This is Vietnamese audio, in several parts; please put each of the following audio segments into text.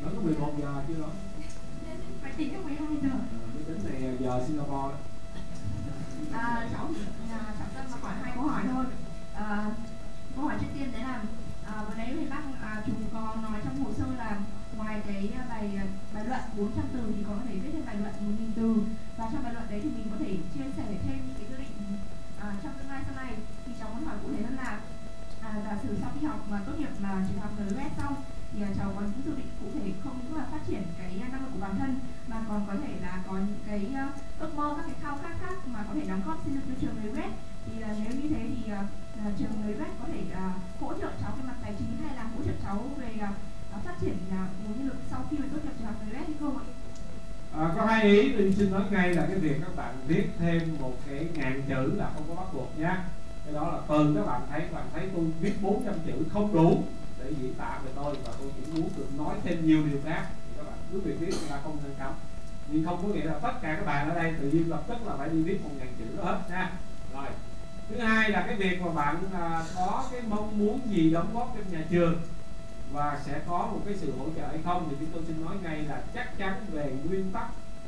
Nó có 11 giờ chưa đó? Phải tính đến 12 giờ. Cái tính này giờ Singapore đó. Cháu Tâm mà hỏi 2 câu hỏi thôi. Câu hỏi trước tiên đấy là vừa nãy thì bác chú có nói trong hồ sơ là ngoài cái bài luận 400 từ thì còn có thể viết thêm bài luận 1000 từ, và trong bài luận đấy thì mình có thể chia sẻ thêm những cái dự định trong tương lai sau này. Thì cháu muốn hỏi cụ thể hơn là giả sử sau khi học mà tốt nghiệp mà chỉ học NLS xong thì cháu có những dự định cụ thể không những là phát triển cái năng lực của bản thân mà còn có thể là có những cái ước mơ, các cái khao khát khác mà có thể đóng góp xin được cho trường NLS. Thì nếu như thế thì trường NLS có thể hỗ trợ cháu về mặt tài chính hay là hỗ trợ cháu về phát triển nguồn nhân lực sau khi mà tốt nghiệp trường học NLS hay không ạ? Có hai ý, tôi xin nói ngay là cái việc các bạn viết thêm một cái ngàn chữ là không có bắt buộc nha. Cái đó là từ các bạn thấy tôi viết 400 chữ không đủ để diễn tả về tôi, và tôi chỉ muốn được nói thêm nhiều điều khác, thì các bạn cứ việc viết chúng ta không nên cấm. Nhưng không có nghĩa là tất cả các bạn ở đây tự nhiên lập tức là phải đi viết 1000 chữ đó hết nha. Rồi, thứ hai là cái việc mà bạn có cái mong muốn gì đóng góp trong nhà trường và sẽ có một cái sự hỗ trợ hay không, thì tôi xin nói ngay là chắc chắn về nguyên tắc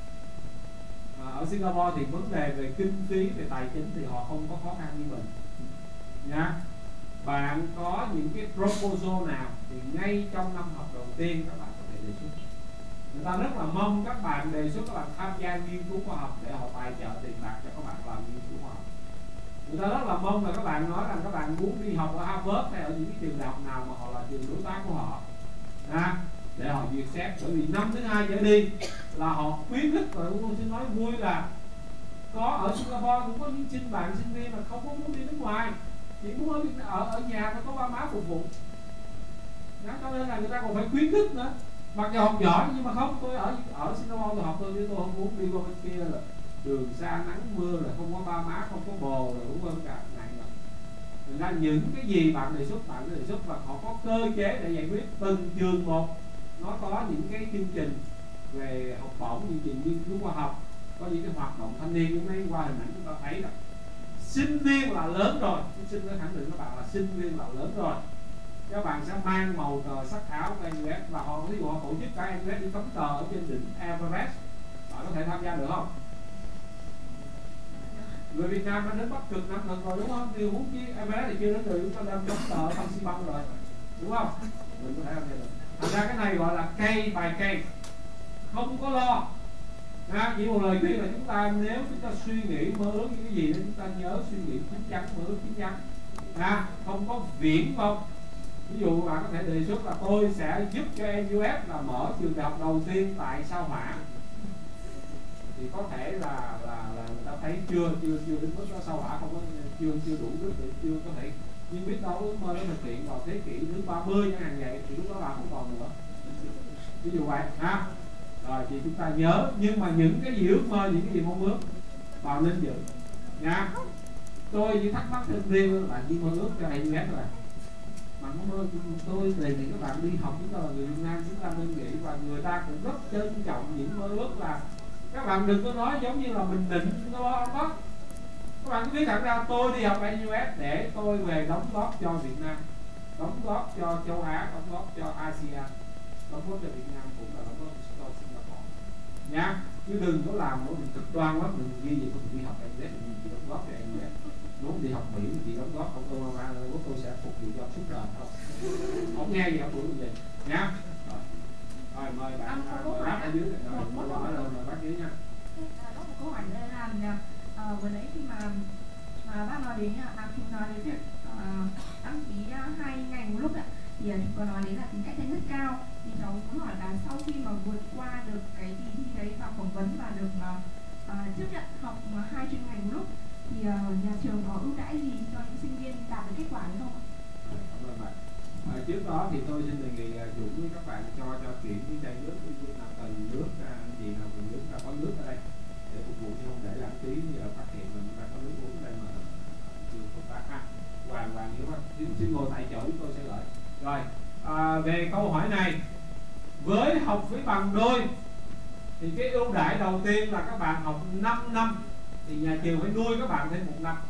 ở Singapore thì vấn đề về kinh phí, về tài chính thì họ không có khó khăn như mình nha. Bạn có những cái proposal nào thì ngay trong năm học đầu tiên các bạn có thể đề xuất. Người ta rất là mong các bạn đề xuất các bạn tham gia nghiên cứu khoa học để họ tài trợ tiền bạc cho các bạn làm nghiên cứu khoa học. Người ta rất là mong là các bạn nói rằng các bạn muốn đi học ở Harvard hay ở những cái trường đại học nào mà họ là trường đối tác của họ để họ duyệt xét, bởi vì năm thứ hai trở đi là họ khuyến khích. Rồi tôi xin nói vui là có ở Singapore cũng có những bạn sinh viên mà không có muốn đi nước ngoài, chỉ muốn ở nhà phải có ba má phục vụ. Cho nên là người ta còn phải khuyến khích nữa. Mặc dù học giỏi nhưng mà không, tôi ở Singapore tôi học thôi, chứ tôi không muốn đi qua bên kia là đường xa nắng mưa, là không có ba má, không có bồ, rồi cũng hơn cả này rồi. Thành ra những cái gì bạn đề xuất và họ có cơ chế để giải quyết. Từng trường một nó có những cái chương trình về học bổng, chương trình nghiên cứu khoa học, có những cái hoạt động thanh niên. Hôm nay qua hình ảnh chúng ta thấy là sinh viên là lớn rồi, tôi xin nói khẳng định các bạn là sinh viên là lớn rồi. Các bạn sẽ mang màu cờ sắc áo của NUS, và họ tổ chức cả NUS đi cắm cờ ở trên đỉnh Everest. Bạn có thể tham gia được không? Người Việt Nam đã đến Bắc Cực 5 lần rồi đúng không? Điều huống chi Everest thì chưa đến được, chúng ta đang cắm cờ ở Phan Xi Păng rồi, đúng không? Mình có thể tham gia được. Thành ra cái này gọi là cây bài cây, không có lo. Chỉ một lời khuyên là chúng ta, nếu chúng ta suy nghĩ mơ ước những cái gì đó, chúng ta nhớ suy nghĩ chín chắn, mơ ước chín chắn, không có viễn vông. Ví dụ bạn có thể đề xuất là tôi sẽ giúp cho NUS là mở trường đại học đầu tiên tại Sao Hỏa, thì có thể là người ta thấy chưa đến mức đó, Sao Hỏa không có chưa đủ nước để chưa có thể, nhưng biết đâu ước mơ nó thực hiện vào thế kỷ thứ 30 chẳng hạn vậy, thì lúc đó bạn không còn nữa. Ví dụ vậy rồi thì chúng ta nhớ, nhưng mà những cái gì ước mơ, những cái gì mong ước vào nên giữ nha. Tôi chỉ thắc mắc thêm riêng bạn chỉ mơ ước cho NUS rồi. Bạn có mơ, tôi đề nghị các bạn đi học, chúng ta là người Việt Nam, chúng ta nên nghĩ, và người ta cũng rất trân trọng những mơ ước. Là các bạn đừng có nói giống như là mình định nó đó. Các bạn cứ biết thẳng ra tôi đi học NUS để tôi về đóng góp cho Việt Nam, đóng góp cho châu Á, đóng góp cho ASEAN, đóng góp cho Việt Nam, cũng là đóng góp cho Singapore nhá. Chứ đừng có làm một mình cực đoan lắm, mình ghi gì tôi đi học NUS mình chỉ đóng góp cho NUS, muốn đi học Mỹ mình chỉ đóng góp, không tôi sẽ phục vụ cho suốt đời thôi. Không nghe gì không buổi gì nhá. Rồi mời bạn bác ở dưới này, rồi hỏi đâu là bác dưới nha. Có một câu hỏi nữa là vừa nãy khi mà bác nói đến khi nói đến việc đăng ký 2 ngành một lúc ạ, thì chúng có nói đến là tính cạnh tranh rất cao. Thì cháu muốn hỏi là sau khi mà vượt qua được cái kỳ thi đấy và phỏng vấn và được chấp nhận học 2 chuyên ngành một lúc, thì nhà trường có ưu đãi gì cho những sinh viên đạt được kết quả hay không ạ? Cảm ơn bạn. Trước đó thì tôi xin đề nghị Dũng với các bạn cho chuyển cái chai nước, nào cần nước, gì nào cần nước, có nước ở đây để phục vụ, chứ không để lãng phí. Giờ phát hiện mình đã có nước uống đây mà chưa phức tạp ha. Hoàng hiểu không? Xin ngồi tại chỗ, chúng tôi sẽ gửi. Rồi, về câu hỏi này, với học phí bằng đôi thì cái ưu đãi đầu tiên là các bạn học 5 năm thì nhà trường phải nuôi các bạn thêm 1 năm.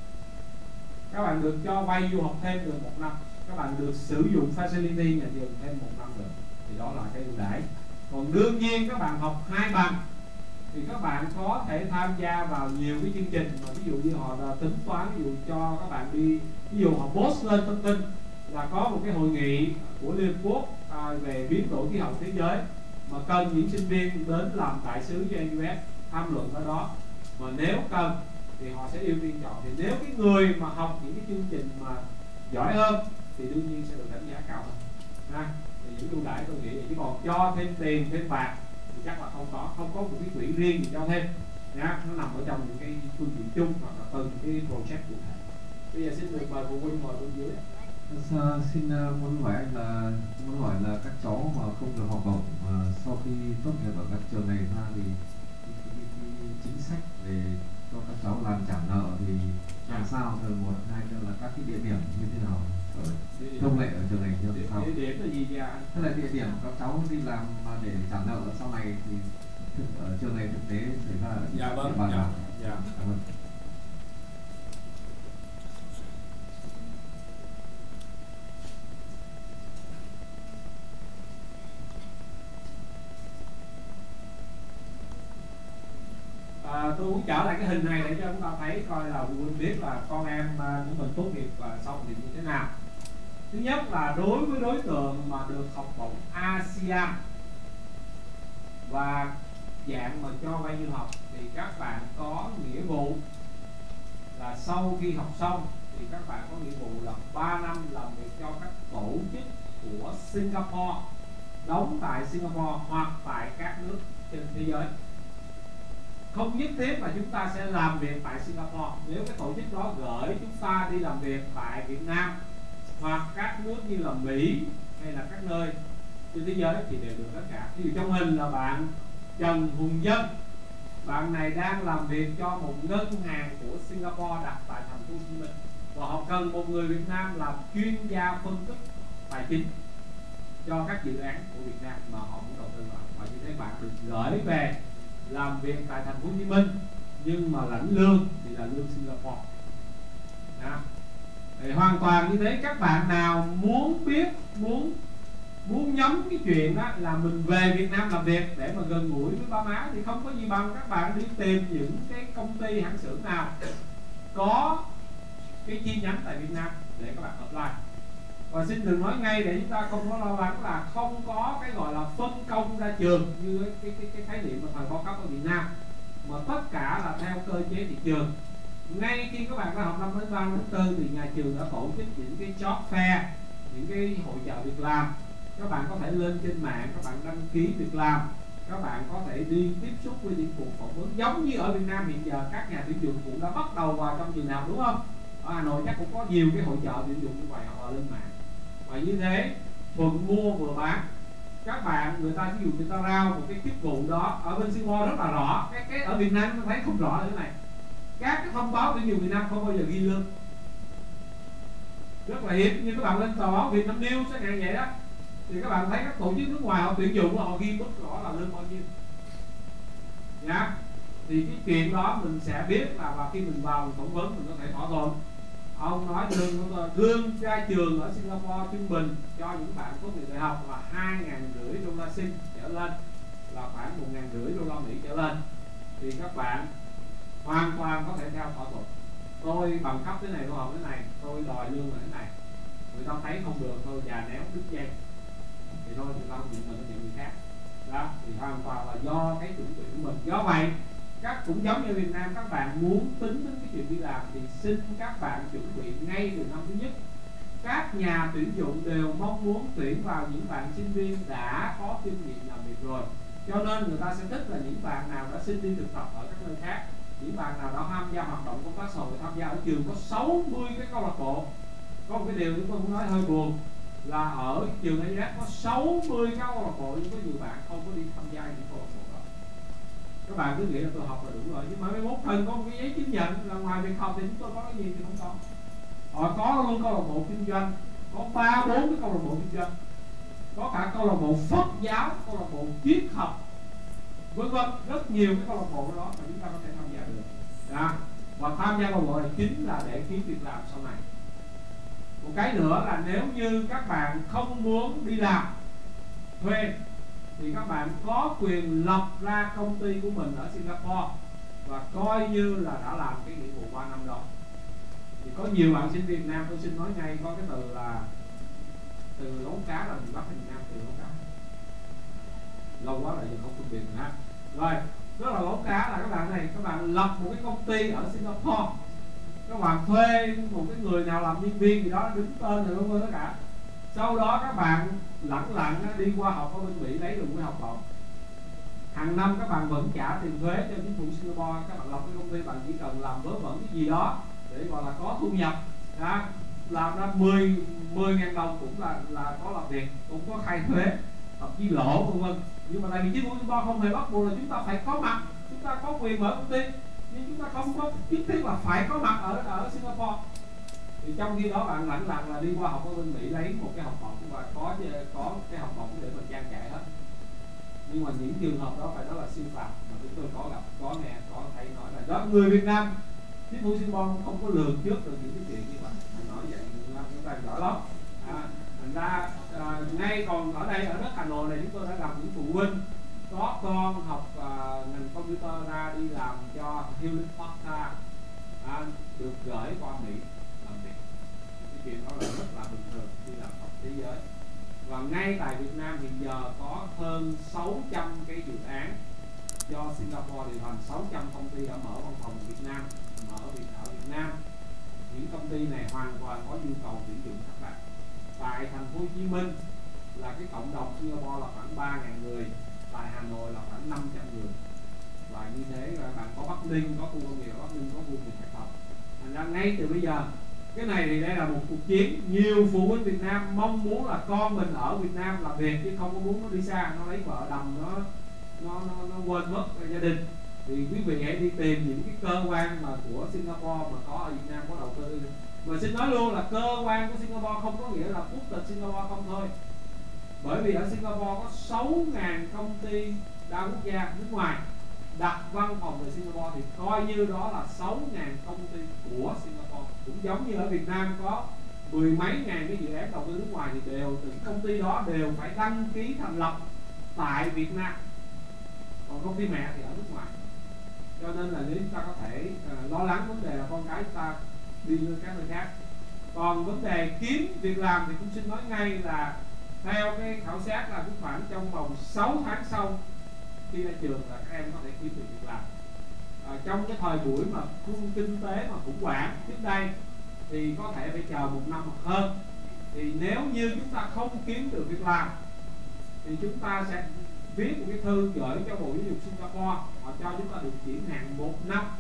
Các bạn được cho vay du học thêm được 1 năm. Các bạn được sử dụng facility nhà trường thêm 1 năm nữa. thì đó là cái ưu đãi. Còn đương nhiên các bạn học 2 bằng thì các bạn có thể tham gia vào nhiều cái chương trình mà ví dụ như họ là tính toán, ví dụ cho các bạn đi, ví dụ họ post lên thông tin là có một cái hội nghị của Liên Hợp Quốc về biến đổi khí hậu thế giới mà cần những sinh viên đến làm đại sứ cho US tham luận ở đó, mà nếu cần thì họ sẽ ưu tiên chọn. Thì nếu cái người mà học những cái chương trình mà giỏi hơn thì đương nhiên sẽ được đánh giá cao hơn ha. Thì những ưu đãi tôi nghĩ là, chứ còn cho thêm tiền thêm bạc thì chắc là không có một cái quỹ riêng gì cho thêm nhá, nó nằm ở trong những cái phương tiện chung hoặc là từng cái project cụ thể. Bây giờ xin được mời phụ huynh ngồi bên dưới. Xin muốn hỏi anh là các cháu mà không được học bổng mà sau khi tốt nghiệp ở các trường này ra thì cái chính sách về cho các cháu làm trả nợ thì làm sao? Rồi một hai nữa là các cái địa điểm như thế nào ở thông lệ ở trường này như thế nào? Địa điểm là gì vậy anh? Tức là địa điểm các cháu đi làm mà để trả nợ sau này thì ở trường này thực tế xảy ra ở địa bàn nào? Dạ. Cảm ơn. Tôi muốn trở lại cái hình này để cho chúng ta thấy coi là phụ huynh biết là con em của mình tốt nghiệp và xong thì như thế nào. Thứ nhất là đối với đối tượng mà được học bổng ASEAN và dạng mà cho vay du học thì các bạn có nghĩa vụ là sau khi học xong thì các bạn có nghĩa vụ là 3 năm làm việc cho các tổ chức của Singapore, đóng tại Singapore hoặc tại các nước trên thế giới. Không nhất thiết là chúng ta sẽ làm việc tại Singapore. Nếu cái tổ chức đó gửi chúng ta đi làm việc tại Việt Nam hoặc các nước như là Mỹ hay là các nơi trên thế giới thì đều được tất cả. Ví dụ trong hình là bạn Trần Hùng Dân, bạn này đang làm việc cho một ngân hàng của Singapore đặt tại thành phố Hồ Chí Minh và họ cần một người Việt Nam làm chuyên gia phân tích tài chính cho các dự án của Việt Nam mà họ muốn đầu tư vào. Và như thế bạn được gửi về làm việc tại thành phố Hồ Chí Minh nhưng mà lãnh lương thì là lương Singapore. Đó. Thì hoàn toàn như thế. Các bạn nào muốn biết, muốn nhắm cái chuyện đó là mình về Việt Nam làm việc để mà gần gũi với ba má thì không có gì bằng các bạn đi tìm những cái công ty hãng xưởng nào có cái chi nhánh tại Việt Nam để các bạn apply. Và xin đừng nói ngay để chúng ta không có lo lắng là không có cái gọi là phân công ra trường như cái khái niệm mà thời bao cấp ở Việt Nam, mà tất cả là theo cơ chế thị trường. Ngay khi các bạn ra học năm đến 3 đến 4 thì nhà trường đã tổ chức những cái job fair, những cái hội chợ việc làm. Các bạn có thể lên trên mạng, các bạn đăng ký việc làm, các bạn có thể đi tiếp xúc với những cuộc phỏng vấn giống như ở Việt Nam hiện giờ các nhà tuyển dụng cũng đã bắt đầu vào trong trường nào, đúng không? Ở Hà Nội chắc cũng có nhiều cái hội chợ tuyển dụng như vậy, họ lên mạng. Và như thế thuận mua vừa bán. Các bạn người ta ví dụ người ta rao một cái chức vụ đó ở bên Singapore rất là rõ, cái ở Việt Nam tôi thấy không rõ là thế này. Các cái thông báo tuyển dụng Việt Nam không bao giờ ghi lương, rất là hiếm. Như các bạn lên tờ báo Việt Nam News chẳng hạn vậy đó, thì các bạn thấy các tổ chức nước ngoài họ tuyển dụng họ ghi bất rõ là lương bao nhiêu. Nhá. Thì cái chuyện đó mình sẽ biết là vào khi mình vào mình phỏng vấn mình có thể thỏa thuận. Ông nói lương ra trường ở Singapore trung bình cho những bạn tốt nghiệp đại học là $2.500 Sing trở lên, là khoảng $1.500 trở lên. Thì các bạn hoàn toàn có thể theo thỏa thuận. Tôi bằng cấp thế này, tôi học thế này, tôi đòi lương là thế này. Người ta thấy không được thôi già néo đứt dây thì thôi người ta không nhận mình, nó nhận người khác. Đó, thì hoàn toàn là do cái chuẩn bị của mình. Do vậy các cũng giống như Việt Nam, các bạn muốn tính đến cái chuyện đi làm thì xin các bạn chuẩn bị ngay từ năm thứ nhất. Các nhà tuyển dụng đều mong muốn tuyển vào những bạn sinh viên đã có kinh nghiệm làm việc rồi, cho nên người ta sẽ thích là những bạn nào đã xin đi thực tập ở các nơi khác, những bạn nào đã tham gia hoạt động công tác xã hội, tham gia ở trường có 60 cái câu lạc bộ. Có một cái điều chúng tôi muốn nói hơi buồn là ở trường AS có 60 cái câu lạc bộ nhưng có nhiều bạn không có đi tham gia những câu lạc bộ đó. Các bạn cứ nghĩ là tôi học là đủ rồi, nhưng mà mấy mốt cần có một cái giấy chứng nhận là ngoài việc học thì chúng tôi có cái gì thì không có. Họ có luôn câu lạc bộ kinh doanh, có 3-4 cái câu lạc bộ kinh doanh, có cả câu lạc bộ Phật giáo, câu lạc bộ triết học, vân vân, rất nhiều cái câu lạc bộ đó mà chúng ta có thể tham gia được. Đó. Và tham gia câu lạc bộ này chính là để kiếm việc làm sau này. Một cái nữa là nếu như các bạn không muốn đi làm thuê thì các bạn có quyền lập ra công ty của mình ở Singapore và coi như là đã làm cái nghĩa vụ 3 năm đó. Thì có nhiều bạn sinh viên Việt Nam, tôi xin nói ngay, có cái từ là từ lấu cá là miền Bắc hay miền Nam, từ lấu cá lâu quá rồi giờ không phân biệt rồi ha. Rồi rất là lấu cá là các bạn này, các bạn lập một cái công ty ở Singapore, các bạn thuê một cái người nào làm nhân viên gì đó đứng tên rồi vân vân tất cả. Sau đó các bạn lẳng lặng đi qua học ở bên Mỹ lấy được cái học bổng. Hàng năm các bạn vẫn trả tiền thuế cho chính phủ Singapore. Các bạn lập cái công ty, bạn chỉ cần làm vớ vẩn cái gì đó để gọi là có thu nhập, làm ra 10.000 đồng cũng là có làm việc, cũng có khai thuế, thậm chí lỗ vân vân. Nhưng mà tại vì chính phủ Singapore không hề bắt buộc là chúng ta phải có mặt, chúng ta có quyền mở công ty, nhưng chúng ta không có nhất thiết là phải có mặt ở Singapore. Thì trong khi đó bạn lẳng lặng là đi qua học ở bên Mỹ lấy một cái học bổng và có cái học bổng để mình trang trải hết. Nhưng mà những trường hợp đó phải nói là siêu phàm mà chúng tôi có gặp, có nghe, có thấy nói là đó, người Việt Nam chính phủ Singapore không có lường trước được những cái chuyện như vậy. Nói vậy chúng ta giỏi lắm. Thành ra ngay còn ở đây ở đất Hà Nội này chúng tôi đã gặp những phụ huynh có con học ngành computer ra đi làm cho Hewlett Packard, được gửi qua Mỹ làm việc. Cái chuyện đó là rất là bình thường khi làm học thế giới. Và ngay tại Việt Nam hiện giờ có hơn 600 cái dự án do Singapore điều hành, 600 công ty đã mở văn phòng Việt Nam, mở ở Việt Nam. Những công ty này hoàn toàn có nhu cầu tuyển dụng các bạn. Tại thành phố Hồ Chí Minh là cái cộng đồng Singapore là khoảng 3.000 người, tại Hà Nội là khoảng 500 người. Và như thế các bạn có Bắc Ninh, có khu công nghiệp Bắc Ninh, có khu công nghiệp Hải Phòng. Thành ra ngay từ bây giờ cái này thì đây là một cuộc chiến. Nhiều phụ huynh Việt Nam mong muốn là con mình ở Việt Nam làm việc chứ không có muốn nó đi xa, nó lấy vợ đầm, nó quên mất gia đình. Thì quý vị hãy đi tìm những cái cơ quan mà của Singapore mà có ở Việt Nam có đầu tư. Mà xin nói luôn là cơ quan của Singapore không có nghĩa là quốc tịch Singapore không thôi. Bởi vì ở Singapore có 6.000 công ty đa quốc gia nước ngoài đặt văn phòng ở Singapore, thì coi như đó là 6.000 công ty của Singapore. Cũng giống như ở Việt Nam có 10 mấy ngàn cái dự án đầu tư nước ngoài thì đều từng công ty đó đều phải đăng ký thành lập tại Việt Nam, còn công ty mẹ thì ở nước ngoài. Cho nên là nếu chúng ta có thể lo lắng vấn đề là con cái chúng ta đi lên các nơi khác. Còn vấn đề kiếm việc làm thì cũng xin nói ngay là theo cái khảo sát là cũng khoảng trong vòng 6 tháng sau khi ra trường là các em có thể kiếm được việc làm. Trong cái thời buổi mà kinh tế mà khủng hoảng trước đây thì có thể phải chờ 1 năm hoặc hơn. Thì nếu như chúng ta không kiếm được việc làm thì chúng ta sẽ viết một cái thư gửi cho Bộ Giáo dục Singapore, họ cho chúng ta được chuyển hạn 1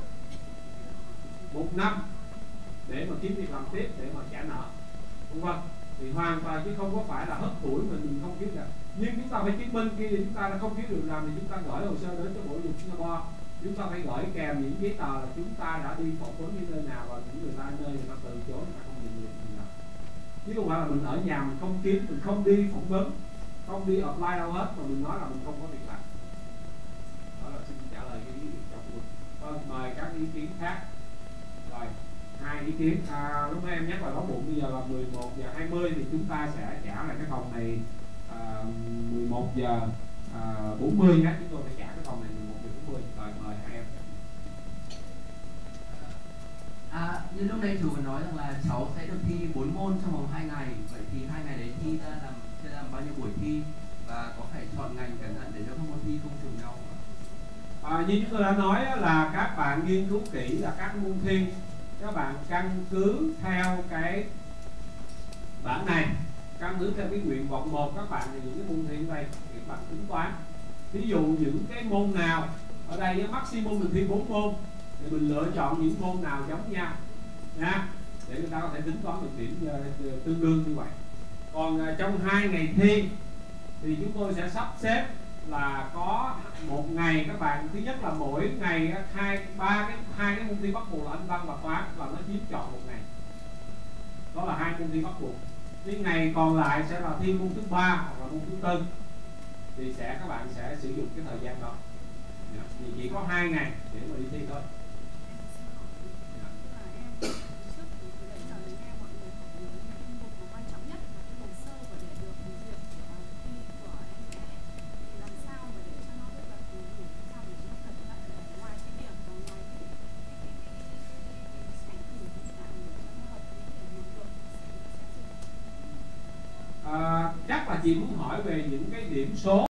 năm để mà kiếm việc làm tiếp, để mà trả nợ vân vân. Thì hoàn toàn chứ không có phải là hết tuổi mình không kiếm được. Nhưng chúng ta phải chứng minh khi chúng ta đã không kiếm được làm thì chúng ta gửi hồ sơ đến cho Bộ Giáo dục Singapore. Chúng ta phải gửi kèm những giấy tờ là chúng ta đã đi phỏng vấn những nơi nào và những người ta nơi người ta từ chối, người ta không nhận được gì nào. Chứ không phải là mình ở nhà mình không kiếm, mình không đi phỏng vấn, không đi apply đâu hết mà mình nói là mình không có việc làm. Đó là xin trả lời cái ý kiến cho phụ huynh. Vâng, mời các ý kiến khác. Rồi, 2 ý kiến. Lúc nãy em nhắc là báo bụng bây giờ là 11 giờ 20 thì chúng ta sẽ trả lại cái phòng này 11 giờ 40 nhé. Chúng tôi phải trả cái phòng này 11 giờ 40. Rồi, mời hai em. Như lúc nãy chú vừa nói rằng là cháu sẽ được thi 4 môn trong vòng 2 ngày. Vậy thì 2 ngày đấy thi ra làm bao nhiêu buổi thi và có phải chọn ngành cẩn thận để cho các môn thi không trùng nhau không? Như chúng tôi đã nói là các bạn nghiên cứu kỹ là các môn thi, các bạn căn cứ theo cái bảng này, căn cứ theo cái nguyện vọng 1 các bạn thì những cái môn thi ở đây thì các bạn tính toán. Ví dụ những cái môn nào ở đây với maximum mình thi 4 môn thì mình lựa chọn những môn nào giống nhau nha, để người ta có thể tính toán được điểm tương đương như vậy. Còn trong 2 ngày thi thì chúng tôi sẽ sắp xếp là có một ngày các bạn, thứ nhất là mỗi ngày hai cái môn thi bắt buộc là Anh văn và toán và nó chiếm trọn một ngày, đó là 2 môn thi bắt buộc. Cái ngày còn lại sẽ là thi môn thứ 3 hoặc là môn thứ 4 thì các bạn sẽ sử dụng cái thời gian đó. Thì chỉ có 2 ngày để mà đi thi thôi. chị muốn hỏi về những cái điểm số